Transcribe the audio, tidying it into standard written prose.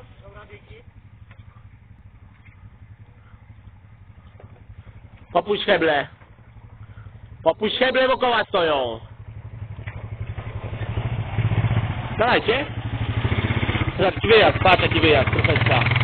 Popuść heble. Popuść heble, bo koła stoją. Dawajcie. Taki wyjazd, patrz jaki wyjazd, profesja.